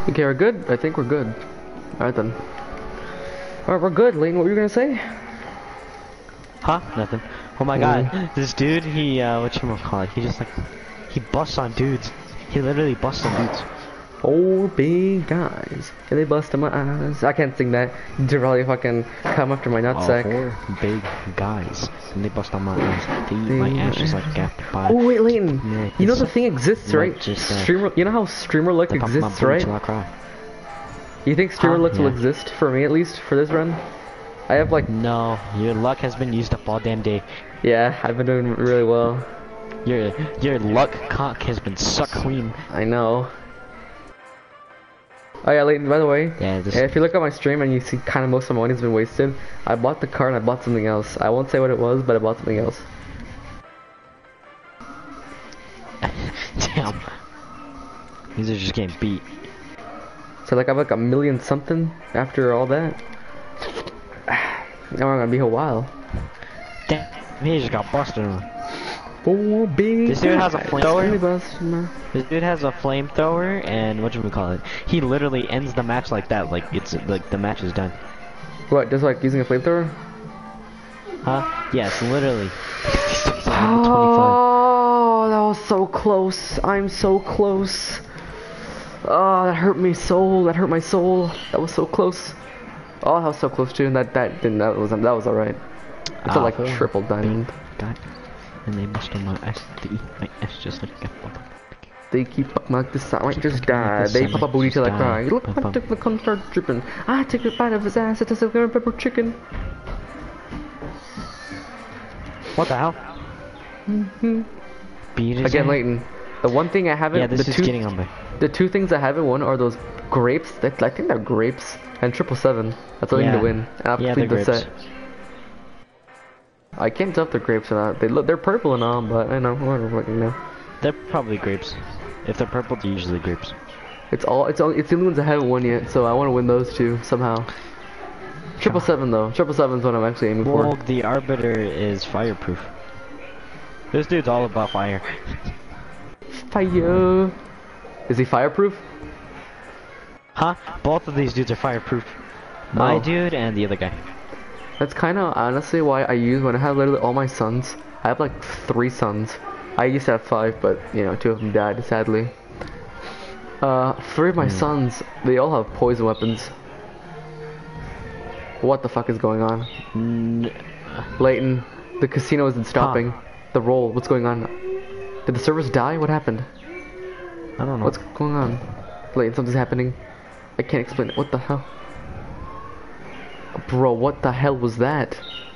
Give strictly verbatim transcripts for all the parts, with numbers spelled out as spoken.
Okay, we're good? I think we're good. Alright then. Alright, we're good. Layton, what were you gonna say? Huh? Nothing. Oh my Mm. god. This dude, he, uh, whatchamacallit, he just like, he busts on dudes. He literally busts on dudes. Four big guys. And they bust in my eyes. I can't sing that. To probably fucking come after my nutsack. Oh, four big guys. And they bust on my eyes. They eat my ass just like apple pie. Oh wait, Layton. Yeah, You know the thing exists, right? Just, uh, Streamer. You know how Streamer Luck exists, right? You think Streamer Huh? Luck will Yeah. exist for me at least for this run? I have like. No, your luck has been used up all damn day. Yeah, I've been doing really well. Your your luck cock has been sucked clean. I know. Oh yeah, Layton, by the way, Yeah, this. if you look at my stream and you see kind of most of my money's been wasted, I bought the car and I bought something else. I won't say what it was, but I bought something else. Damn. These are just getting beat. So like I have like a million something after all that. Now I'm gonna be here a while. Damn, he just got busted on. Four big This dude has a guys. flamethrower. This dude has a flamethrower, and what do we call it? He literally ends the match like that, like it's like the match is done. What, just like using a flamethrower? Huh? Yes, literally. Oh, that was so close. I'm so close. Oh, that hurt me soul. That hurt my soul. That was so close. Oh, that was so close too. That that didn't. That was that was alright. It's Ah, like triple diamond. God. And they must on my ass. They eat my ass just like a They keep up like this. I might just die. They pop a booty till I cry. Look, I took the cum start dripping. I took a bite of his ass. It's a silver pepper chicken. What the hell? Mm-hmm. Beat his Again, ass? Layton. The one thing I haven't. Yeah, this the is two, getting on me. The two things I haven't won are those grapes. That I think they're grapes and triple seven. That's the thing Yeah. to win. And I've Yeah, completed they're the grapes. set. I can't tell if they're grapes or not. They look. They're purple and all, but I know. Whatever. Fucking know. They're probably grapes. If they're purple, they're usually grapes. It's all. It's all. It's the only ones I haven't won yet. So I want to win those two somehow. Triple seven though. Triple seven's what I'm actually aiming Well, for. the Arbiter is fireproof. This dude's all about fire. Fire. Is he fireproof? Huh? Both of these dudes are fireproof. My Oh. dude and the other guy. That's kind of honestly why I use when I have literally all my sons. I have like three sons. I used to have five, but you know, two of them died sadly. Uh, three of my Mm. sons, they all have poison weapons. What the fuck is going on? N Layton, the casino isn't stopping. Huh. The roll, what's going on? Did the servers die? What happened? I don't know. What's going on? Layton, something's happening. I can't explain it. What the hell? Bro, what the hell was that?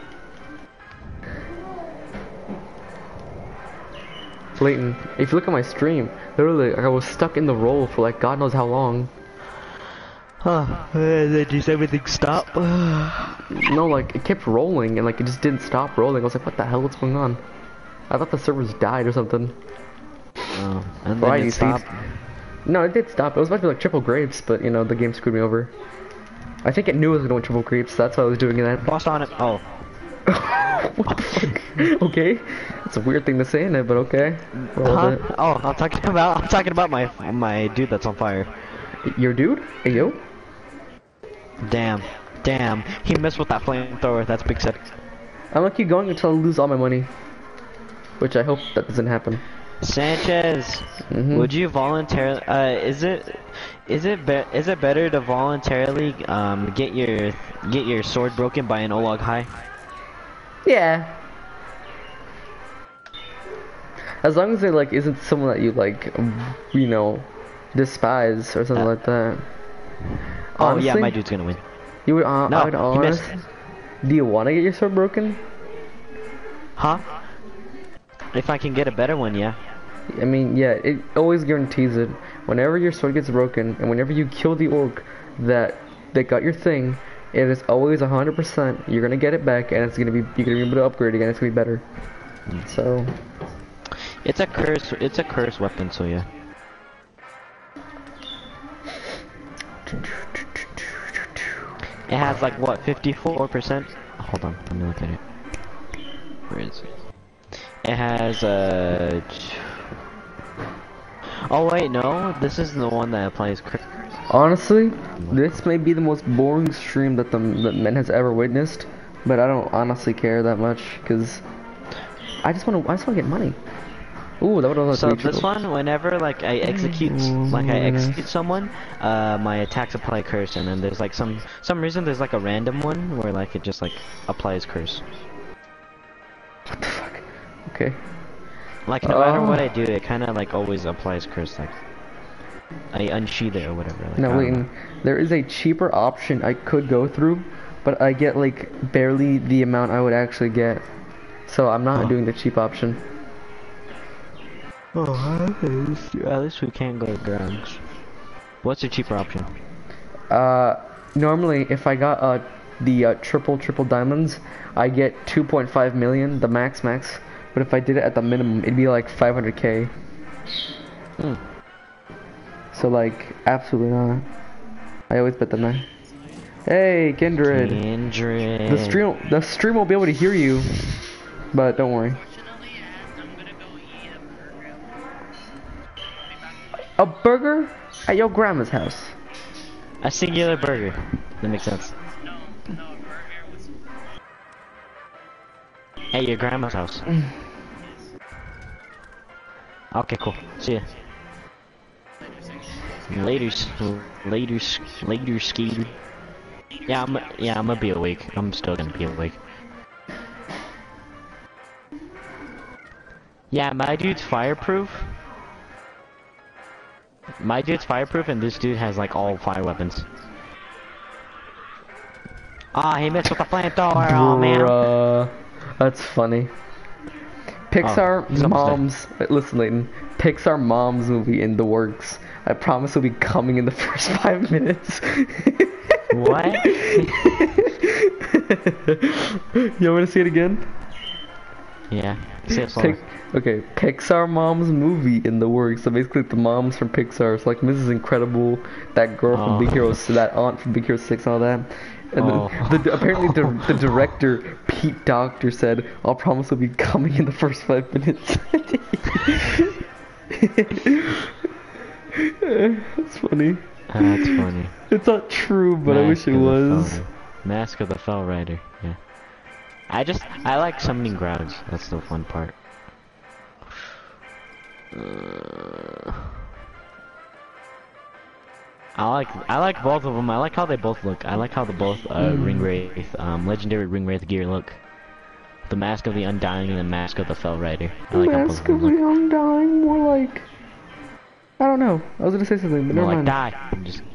Layton, if you look at my stream, literally, I was stuck in the roll for like God knows how long. Huh. Then just everything stop? No, like, it kept rolling, and like, it just didn't stop rolling. I was like, what the hell, what's going on? I thought the servers died or something. Oh, and then Why, it you see? stopped. No, it did stop. It was about to be like triple grapes, but you know, the game screwed me over. I think it knew it was gonna win triple grapes, that's why I was doing that. Bossed on it. Oh. What the fuck? Okay. It's a weird thing to say in it, but okay. Roll Huh? with it. Oh, I'm talking about I'm talking about my my dude that's on fire. Your dude? Hey, yo? Damn. Damn. He missed with that flamethrower. That's big set. I'm gonna keep going until I lose all my money. Which I hope that doesn't happen. Sanchez, Mhm. would you voluntarily? Uh, is it, is it be is it better to voluntarily um get your get your sword broken by an Olog High? Yeah. As long as it like isn't someone that you like, you know, despise or something Uh, like that. Oh yeah, Honestly, my dude's gonna win. You would, uh, No, I would he honest. missed. Do you want to get your sword broken? Huh? If I can get a better one, yeah. I mean, yeah, it always guarantees it. Whenever your sword gets broken, and whenever you kill the orc that that got your thing, it is always a hundred percent. You're gonna get it back, and it's gonna be you're gonna be able to upgrade again. It's gonna be better. So, It's a curse. It's a curse weapon, so yeah. It has like what, fifty-four percent? Hold on, let me look at it. Where is it? It has uh. Oh wait, no, this is the one that applies crit. Honestly, this may be the most boring stream that the that men has ever witnessed, but I don't honestly care that much because I just want to I just want to get money. Ooh, that would have So this one, whenever like I execute, like I execute someone, uh, my attacks apply curse, and then there's like some some reason there's like a random one where like it just like applies curse. What the fuck? Okay. Like no matter what I do, it kind of like always applies curse. Like I unsheath it or whatever. Like, Now wait, there is a cheaper option I could go through, but I get like barely the amount I would actually get, so I'm not oh. doing the cheap option. Oh, at least we can't go to grounds. What's the cheaper option? Uh, normally if I got uh the uh, triple triple diamonds, I get two point five million, the max max. But if I did it at the minimum, it'd be like five hundred K. Hmm. So like, absolutely not. I always bet the nine. Hey, Kindred. Kindred. The stream, the stream will be able to hear you, but don't worry. A burger at your grandma's house. A singular burger. That makes sense. At your grandma's house. Okay, cool. See ya. Laters, laters, later, skater. Yeah, I'm. Yeah, I'm gonna be awake. I'm still gonna be awake. Yeah, my dude's fireproof. My dude's fireproof, and this dude has like all fire weapons. Ah, he missed with the flamethrower. Oh man. Bruh. That's funny. Pixar oh, Mom's, listen Layton, Pixar Mom's movie in the works. I promise will be coming in the first five minutes. What? You want me to see it again? Yeah. Say it slower. Pic okay, Pixar Mom's movie in the works. So basically the moms from Pixar, so like Missus Incredible, that girl oh. from Big Hero, that aunt from Big Hero six and all that. And oh. the, the, apparently the, the director, Pete Docter, said, I'll promise will be coming in the first five minutes. That's funny. Uh, that's funny. It's not true, but Mask I wish it was. Mask of the Fell Rider, yeah. I just, I like summoning grounds. That's the fun part. Uh... I like I like both of them. I like how they both look. I like how the both uh, mm. Ring Wraith, um, legendary Ring Wraith gear look. The Mask of the Undying and the Mask of the Fell Rider. I like how both Mask of the Undying, more like I don't know. I was gonna say something, but more never like mind. die. I'm just...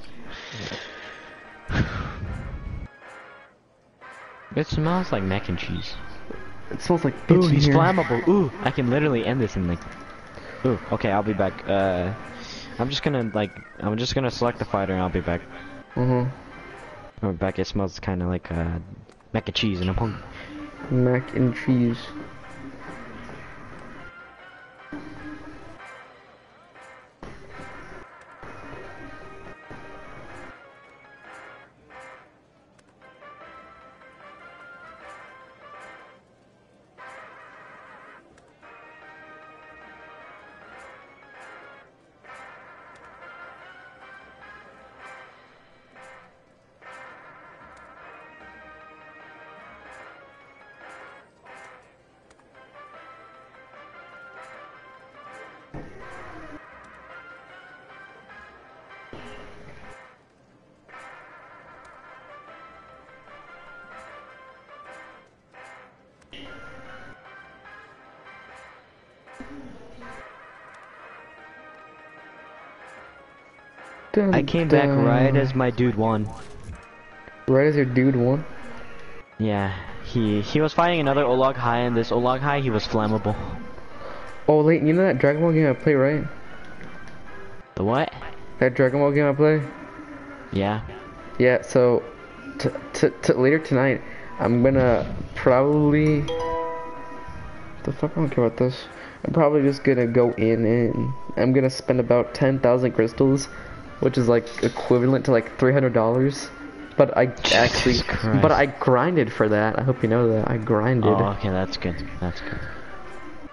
It smells like mac and cheese. It smells like bitch. Ooh, in he's here. flammable. Ooh, I can literally end this in like. Ooh, okay, I'll be back. Uh. I'm just gonna like I'm just gonna select the fighter and I'll be back. Mhm. I'm back. It smells kind of like uh, mac and cheese, and I'm hungry. Mac and cheese. Dun, I came dun. back right as my dude won. Right as your dude won? Yeah, he he was fighting another Olog High, and this Olog High, he was flammable. Oh, Layton, you know that Dragon Ball game I play, right? The what? That Dragon Ball game I play? Yeah. Yeah, so t t t later tonight, I'm gonna probably... What the fuck, I don't care about this. I'm probably just gonna go in and I'm gonna spend about ten thousand crystals, which is like equivalent to like three hundred dollars. But I actually, but I grinded for that. I hope you know that. I grinded. Oh, okay, that's good. That's good.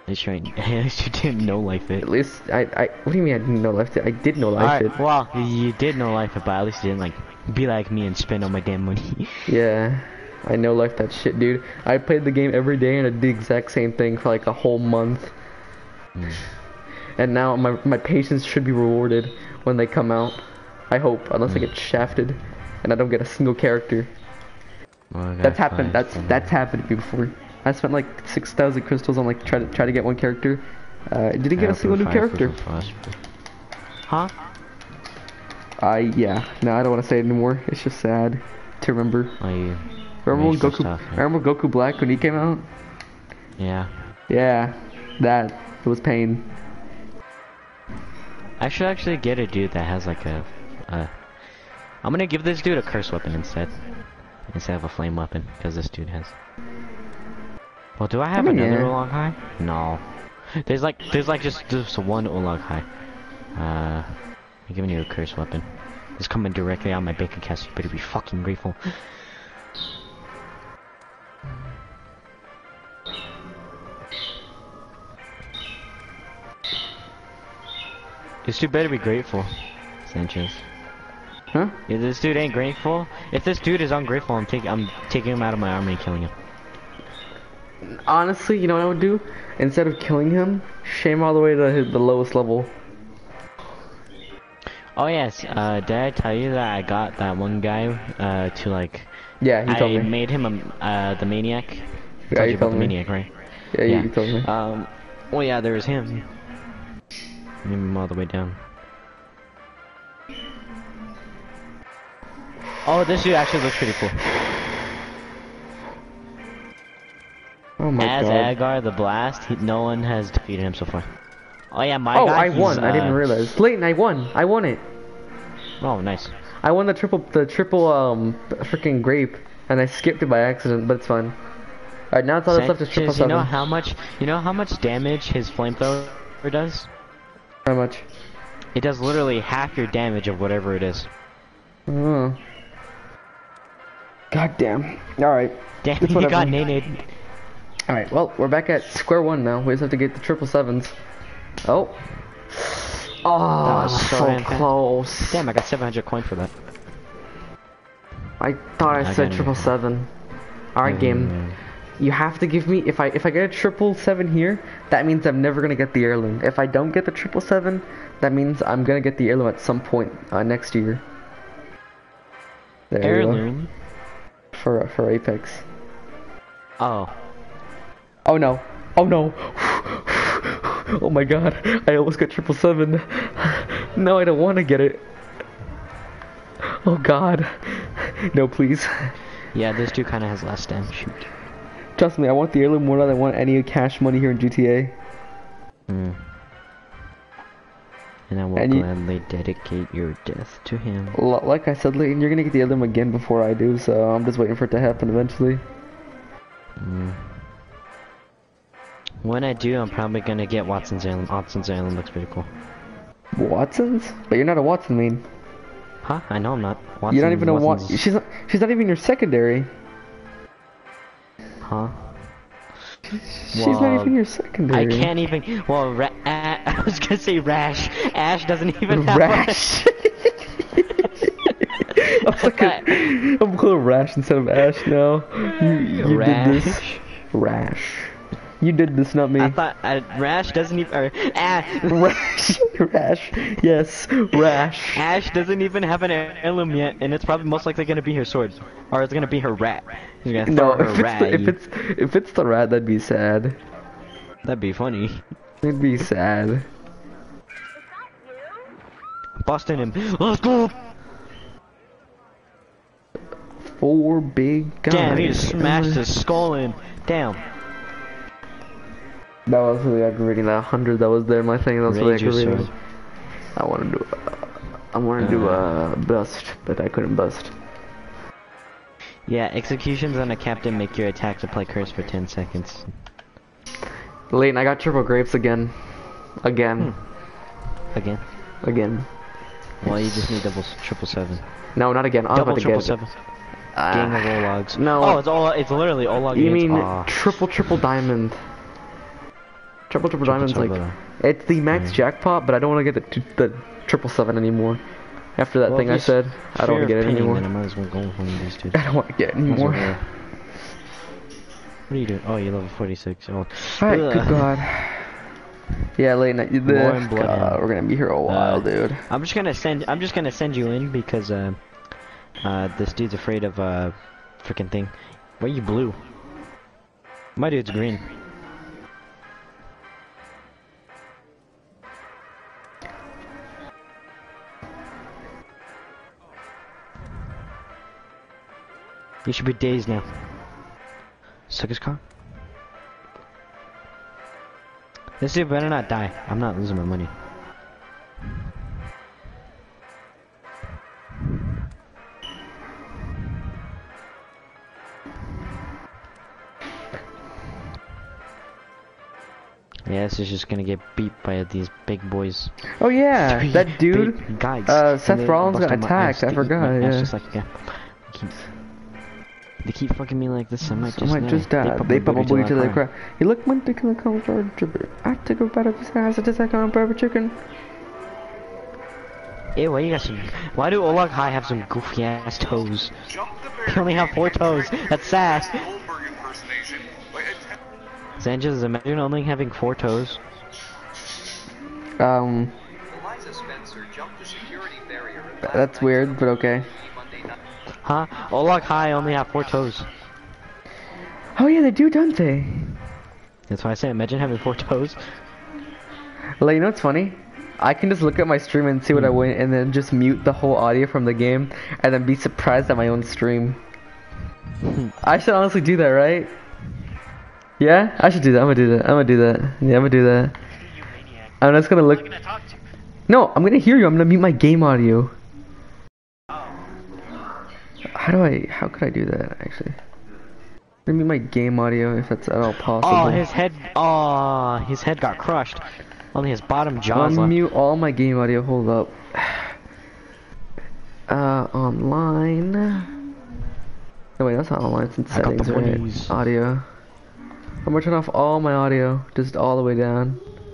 least you ain't- at least you didn't know life it. At least I, I. What do you mean I didn't know life it? I did know life Alright, it. well, you did know life it, but at least you didn't like be like me and spend all my damn money. Yeah, I know life that shit, dude. I played the game every day and I did the exact same thing for like a whole month. Mm. And now my my patience should be rewarded when they come out. I hope, unless Mm. I get shafted and I don't get a single character. Well, That's happened. That's that's happened to me before. I spent like six thousand crystals on like try to try to get one character. Uh, didn't get a single new character. Huh? I yeah. No, I don't want to say it anymore. It's just sad to remember. Oh, you. Remember when Racial Goku? stuff, yeah. Remember Goku Black when he came out? Yeah. Yeah, that it was pain. I should actually get a dude that has like a, uh, I'm gonna give this dude a curse weapon instead, instead of a flame weapon, because this dude has. Well, do I have I mean, another yeah. Oolong High? No. There's like, there's like just, just one Oolong High. Uh, I'm giving you a curse weapon. It's coming directly out of my bank account, so you better be fucking grateful. This dude better be grateful, Sanchez. Huh? If this dude ain't grateful, if this dude is ungrateful, I'm taking, I'm taking him out of my army and killing him. Honestly, you know what I would do? Instead of killing him, shame all the way to his, the lowest level. Oh yes, uh, did I tell you that I got that one guy, uh, to like, Yeah, you told I me. made him a, uh, the maniac. I Yeah, told you you about told the me. maniac, right? Yeah, Yeah. you told me. Um, well yeah, there was him. Made him all the way down. Oh, this dude actually looks pretty cool. Oh my As god. Agar the Blast, he, no one has defeated him so far. Oh yeah, my Oh, guy, I he's, won. I didn't uh, realize. Leighton, I won. I won it. Oh, nice. I won the triple, the triple, um, freaking grape, and I skipped it by accident, but it's fine. Alright, now it's all that's left is triple Sanchez, you know seven. how much, you know how much damage his flamethrower does? How much? It does literally half your damage of whatever it is. Oh. God damn. Alright. Damn, It's he whatever. got naded. Alright, well, we're back at square one now. We just have to get the triple sevens. Oh. Oh, That was so so damn fast. close. Damn, I got seven hundred coin for that. I thought I I said got triple it. seven. Alright, game. Mm. You have to give me, if I if I get a triple seven here, that means I'm never gonna get the heirloom. If I don't get the triple seven, that means I'm gonna get the heirloom at some point uh, next year. There Heirloom? you go. For for Apex. Oh. Oh no! Oh no! Oh my god! I almost got triple seven. No, I don't want to get it. Oh god! No, please. Yeah, this dude kind of has less damage. Shoot. Trust me, I want the heirloom more than I want any cash money here in G T A. Hmm. And I will And you- gladly dedicate your death to him. L like I said, Leighton, you're gonna get the heirloom again before I do, so I'm just waiting for it to happen eventually. Mm. When I do, I'm probably gonna get Watson's Island. Watson's Island looks pretty cool. Watson's? But you're not a Watson main. Huh? I know I'm not. Watson's, You're not even a Watson. Watson's- She's not. She's not even your secondary. Huh? She's not Well, even your I secondary. can't even. Well, Ra uh, I was gonna say Rash. Ash doesn't even have Rash. I'm fucking. I'm calling Rash instead of Ash now. You, you did this. Rash. Rash. You did this, not me. I thought uh, Rash doesn't even. Or, ah, Rash. Rash. Yes. Rash. Ash doesn't even have an heirloom yet, and it's probably most likely gonna be her sword, or it's gonna be her rat. She's gonna No, throw if her it's, rat. the, at if you. it's if it's the rat, that'd be sad. That'd be funny. It'd be sad. Busting him. Let's go. Four big guys. Damn, he just smashed his skull in. Damn. That was really aggravating. That hundred that was there, my thing. That was really Rage your aggravating. sword. I want to do. Uh, I want to do a uh, bust, but I couldn't bust. Yeah, executions on a captain make your attack apply curse for ten seconds. Leighton, I got triple grapes again. Again. Hmm. Again. Again. Well, you just need double triple seven. No, not again. I'm Double about to triple get seven. Uh, Gang of Ologs. no. Oh, it's all. It's literally Olog. You units. mean Aw. triple triple diamond? Triple triple Triple, diamonds triple, like it's the max mm. jackpot, but I don't want to get the the triple seven anymore. After that Well, thing I if said, I don't want to get it pinning, anymore. then I might as well go with one of these dudes. I don't want to get it Might as well anymore. go. What are you doing? Oh, you're level forty-six. Oh. Alright, Ugh. good god. Yeah, late night. The, More and blood God, hell. we're gonna be here a while, Uh, dude. I'm just gonna send. I'm just gonna send you in because uh, uh, this dude's afraid of uh, freaking thing. Why are you blue? My dude's green. You should be dazed now. Suck his car. This dude better not die. I'm not losing my money. Yeah, this is just gonna get beat by these big boys. Oh yeah, Three that dude. big guys. uh, And Seth they Rollins got busted my attacked, ass I to eat forgot, my ass yeah. Just like, yeah. They keep, they keep fucking me like this. I might I just might die. just die. pop They my booty probably to till I the cry. crowd. You look my dick in the car, dribble. I took a bite of his ass. I just like on a burger chicken. Ew, why you got some? Why do Olag High have some goofy ass toes? They only have four toes. That's sad. Sanchez, imagine only having four toes. Um, that's weird, but okay. Huh? Olag High only have four toes. Oh yeah, they do, don't they? That's why I say, imagine having four toes. Like, you know what's funny? I can just look at my stream and see what I Hmm. win, and then just mute the whole audio from the game, and then be surprised at my own stream. I should honestly do that, right? Yeah, I should do that. I'm gonna do that. I'm gonna do that. Yeah, I'm gonna do that. I'm just gonna look. No, I'm gonna hear you. I'm gonna mute my game audio. How do I? How could I do that? Actually, I'm gonna mute my game audio if that's at all possible. Oh, his head. Oh, his head got crushed. Only his bottom jaws I'll left. mute all my game audio. Hold up. Uh, online. No wait, that's not online. It's in I got the settings, right? bunnies. Audio. I'm gonna turn off all my audio, just all the way down.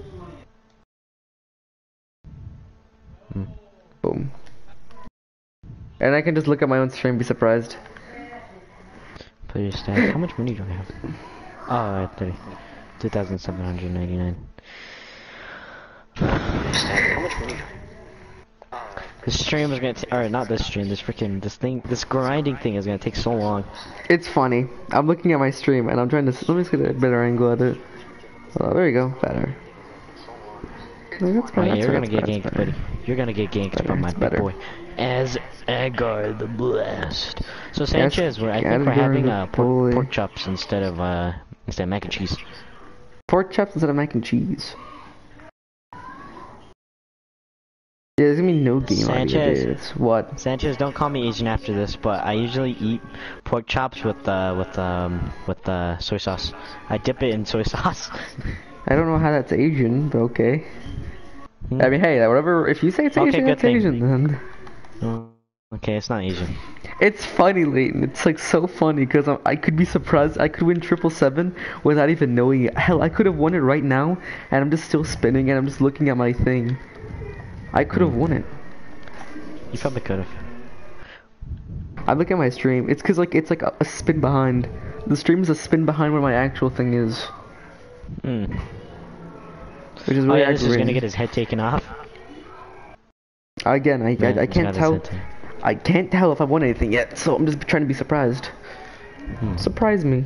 Hmm. Boom. And I can just look at my own stream, be surprised. Put your stats. How much money do I have? Oh, thirty. two thousand seven hundred ninety-nine. How much money? This stream is gonna t- or not this stream, this freaking, this thing, this grinding thing is gonna take so long. It's funny. I'm looking at my stream and I'm trying to. Let me just get a better angle at it. Oh, there you go. Better. No, that's Oh better. yeah, that's you're better, gonna get that's ganked, better. buddy. You're gonna get ganked Better, from my it's big better. boy. As Edgar the Blessed. So Sanchez, we're, I think Edgar we're having the uh, pork, boy. pork chops instead of uh, instead of mac and cheese. Pork chops instead of mac and cheese. Yeah, there's gonna be no game audio, Sanchez. dude. It's what? Sanchez, don't call me Asian after this, but I usually eat pork chops with uh, with um with uh, soy sauce. I dip it in soy sauce. I don't know how that's Asian, but okay. Hmm. I mean, hey, whatever. If you say it's Okay, Asian, good it's thing. Asian then. Oh, okay, it's not Asian. It's funny, Leighton. It's like so funny because I could be surprised. I could win triple seven without even knowing it. Hell, I could have won it right now, and I'm just still spinning, and I'm just looking at my thing. I could have won it. You probably could have. I look at my stream. It's cause like it's like a, a spin behind. The stream is a spin behind where my actual thing is, Hmm. which is Oh really yeah, this is gonna aggravating. get his head taken off. Again, I Yeah, I, I he's can't got his tell. head taken. I can't tell if I won anything yet, so I'm just trying to be surprised. Hmm. Surprise me.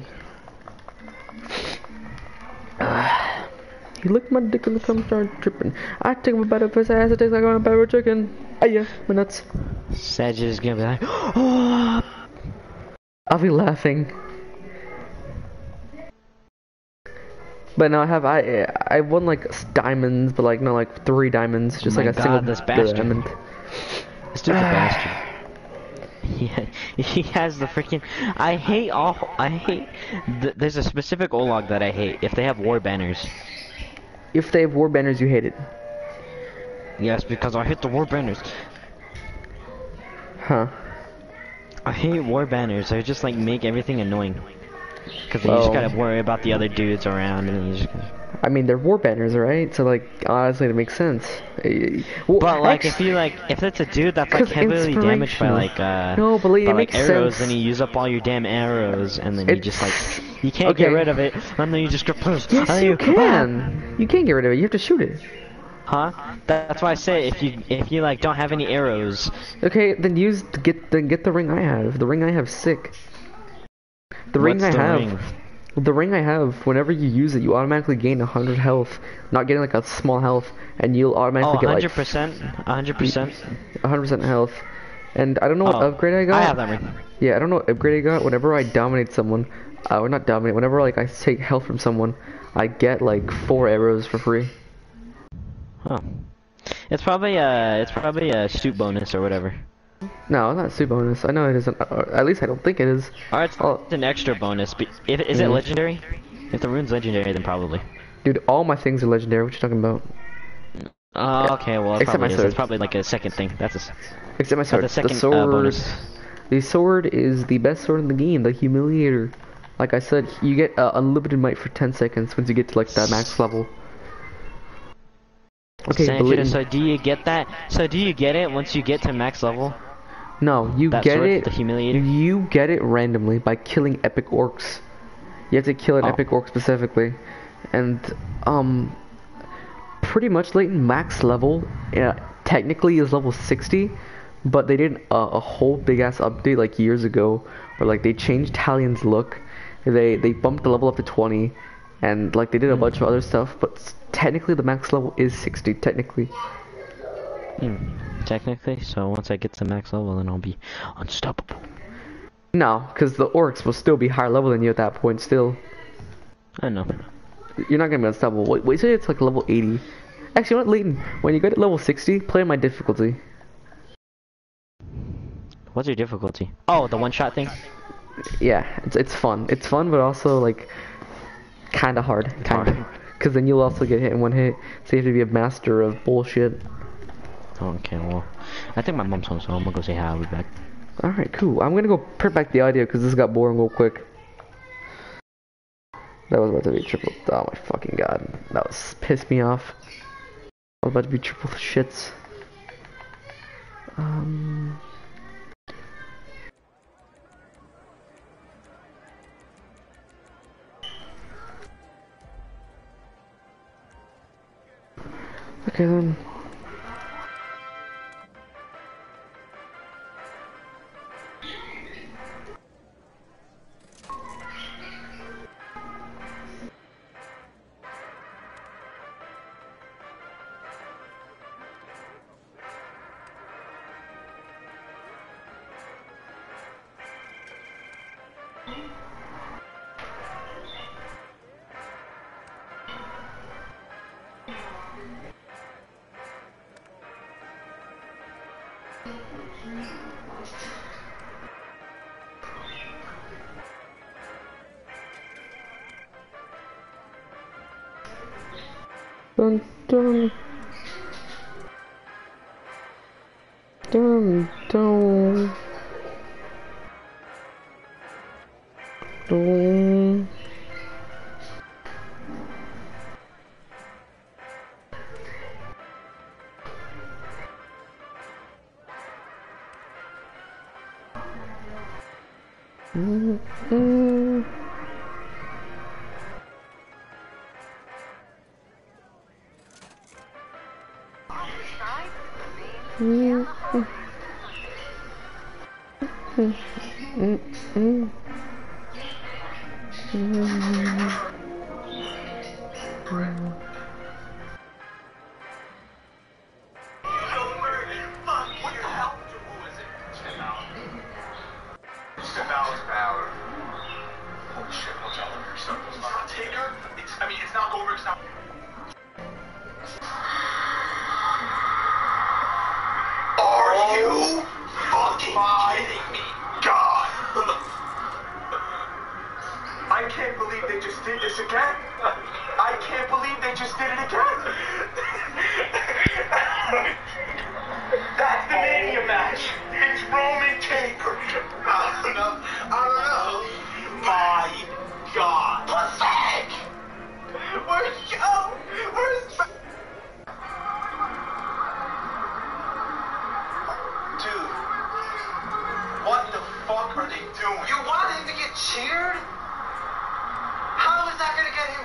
He licked my dick in the cum, started tripping. I took a bite of his ass, it tastes like on a barrel chicken. Ah yeah, my nuts. Sanchez is gonna be like, oh. I'll be laughing. But no, I have I I won like s- diamonds, but like not like three diamonds, just Oh like my a single God, this bastard. diamond. This dude's a bastard. Yeah, he has the freaking. I hate all. I hate. Th there's a specific Olog that I hate. If they have war banners. If they have war banners, you hate it. Yes, because I hate the war banners. Huh. I hate war banners. They just like make everything annoying. Because you Well- just gotta worry about the other dudes around, and you just. I mean, they're war banners, right? So like, honestly, it makes sense. Eh, Well, But like, if actually, you like, if it's a dude that's like 'cause heavily damaged by inspirational. like uh, No, but like, by it like makes arrows, sense. then you use up all your damn arrows, and then you just like, It's you can't get okay. rid of it, and then you just go, and Yes, then you you, can. You can't get rid of it. You have to shoot it. huh? That's why I say if you if you like don't have any arrows, Okay, then use get then get the ring I have. The ring I have sick. The ring what's I the have. ring? The ring I have, whenever you use it, you automatically gain one hundred health, not getting like a small health, and you'll Oh, automatically get like one hundred percent, one hundred percent. one hundred percent health. And I don't know what Oh, upgrade I got. I have that ring. Yeah, I don't know what upgrade I got. Whenever I dominate someone, uh, or not dominate, whenever like I take health from someone, I get like four arrows for free. Oh, it's probably uh, it's probably a shoot bonus or whatever. No, it's not a super bonus. I know it isn't. Or at least I don't think it is. Or it's Oh, an extra bonus. But if, is it Mm. legendary? If the rune's legendary, then probably. dude, all my things are legendary. What you talking about? Oh, okay, well, it Except probably my is. sword. It's probably like a second thing. That's a. s- Except my sword. That's a second the sword. uh, bonus. The sword is the best sword in the game. The Humiliator. Like I said, you get uh, unlimited might for ten seconds once you get to like that max level. Okay, Sanjay, believe- so do you get that? So do you get it once you get to max level? No, you That get sword, it. the Humiliator? You get it randomly by killing epic orcs. You have to kill an Oh. epic orc specifically, and um, pretty much Leighton max level. Yeah, technically is level sixty, but they did a, a whole big ass update like years ago, where like they changed Talion's look. They they bumped the level up to twenty, and like they did a Hmm. bunch of other stuff. But s- technically the max level is sixty. Technically. Hmm. Technically, so once I get to max level, then I'll be unstoppable. No, because the orcs will still be higher level than you at that point. Still. I know. You're not gonna be unstoppable. Wait, wait, say it's like level eighty. Actually, you know what, Leighton? When you get to level sixty, play on my difficulty. What's your difficulty? Oh, the one-shot thing. Yeah, it's it's fun. It's fun, but also like kind of hard, kind of. hard. Because then you'll also get hit in one hit. So you have to be a master of bullshit. Okay, well, I think my mom's home, so I'm gonna go say hi. I'll be back. All right, cool. I'm gonna go print back the audio because this got boring real quick. That was about to be triple. Oh my fucking god, that was pissed me off. I was about to be triple shits. Um. Okay then. Dun dun. Dun dun. Dun. Mm, mm. Mm, mm. Mm, mm, mm. Mm. Step out power. Holy shit, watch out for yourself. It's not Taker. It's, I mean, it's not Goldberg. It's not. Are you fucking kidding me? God. I can't believe they just did this again. I can't believe they just did it again. That's the Mania match. It's Roman Taker. I don't know. I don't know. My God. Pathetic. Where's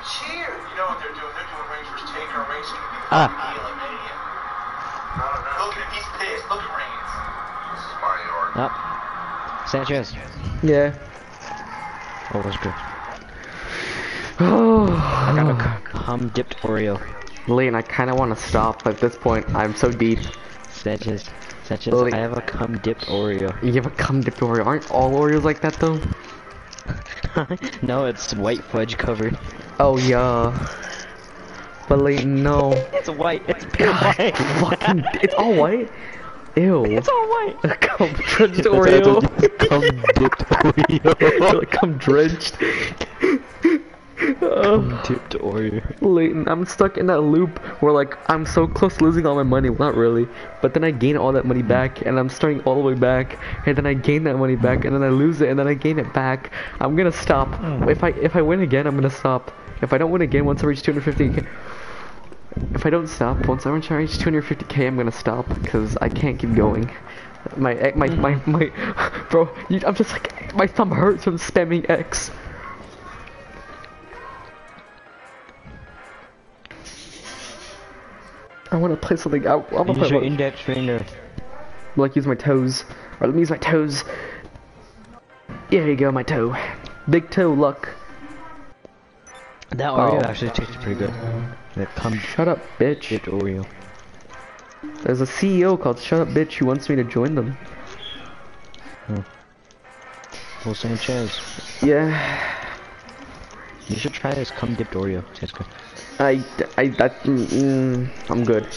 cheer. You know what they're doing? They're doing Reigns versus Taker. Reigns is gonna be Ah. fucking heel at Mania. Look at him. He's pissed. Look at Reigns. This is my yard. Up. Sanchez. Yeah. Oh, that's good. Oh. I got a cum dipped Oreo. Lane, I kind of want to stop at this point. I'm so deep. Sanchez. Sanchez, Lily. I have a cum dipped Oreo. You have a cum dipped Oreo. Aren't all Oreos like that though? No, it's white fudge covered. Oh yeah. But Lane, no. It's white. It's pure God, white. fucking, it's all white. Ew. It's all white. A cum drenched Oreo. Cum dipped Oreo. Like cum drenched. Cum dipped Oreo. Leighton, I'm stuck in that loop where like I'm so close to losing all my money. Well, not really, but then I gain all that money back, and I'm starting all the way back, and then I gain that money back, and then I lose it, and then I gain it back. I'm gonna stop. If I if I win again, I'm gonna stop. If I don't win again, once I reach two hundred fifty K, if I don't stop, once I reach two hundred fifty K, I'm gonna stop because I can't keep going. My my my my, bro, you, I'm just like my thumb hurts from spamming X. I want to play something out. I'm gonna Use play your index finger. like use my toes. Or let me use my toes. There you go, my toe. Big toe luck. That Oreo Oh. actually tastes pretty good. That cum Shut up, bitch. dipped Oreo. There's a C E O called Shut Up Bitch who wants me to join them. Well, Sanchez, Yeah. you should try this cum dipped Oreo. Tastes good. I, I, that, mm, mm, I'm good.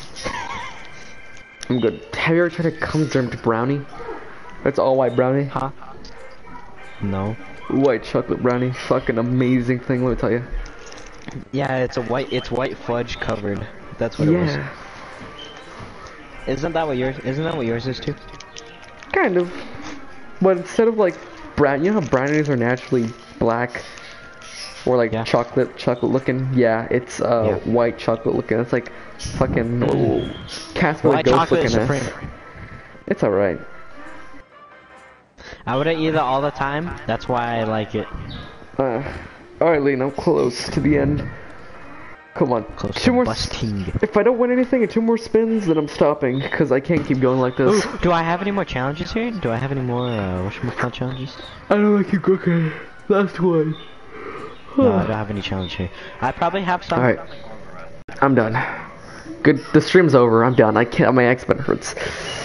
I'm good. Have you ever tried a cum drenched brownie? It's all white brownie. Huh? No. White chocolate brownie. Fucking amazing thing, let me tell you. Yeah, it's a white. It's white fudge covered. That's what it was. Yeah. Isn't that what yours? Isn't that what yours is too? Kind of. But instead of like brown, you know how brownies are naturally black or like Yeah. chocolate, chocolate looking. Yeah, it's uh Yeah. white chocolate looking. It's like fucking oh, Casper the White Ghost chocolate looking is ass. supreme. It's alright. I wouldn't eat it all the time. That's why I like it. Uh, alright, Lean, I'm close to the end. Come on, Close two to more. busting. S if I don't win anything in two more spins, then I'm stopping because I can't keep going like this. Ooh, do I have any more challenges here? Do I have any more uh, whatchamacallit challenges? I don't like you, okay. Last one. No, I don't have any challenge here. I probably have some. Alright. I'm done. Good. The stream's over. I'm done. I can't. My X-Men hurts.